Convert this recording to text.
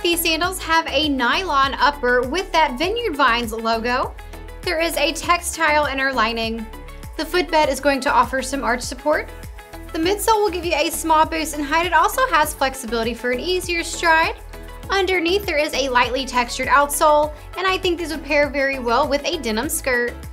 These sandals have a nylon upper with that Vineyard Vines logo. There is a textile inner lining. The footbed is going to offer some arch support. The midsole will give you a small boost in height. It also has flexibility for an easier stride. Underneath there is a lightly textured outsole, and I think these would pair very well with a denim skirt.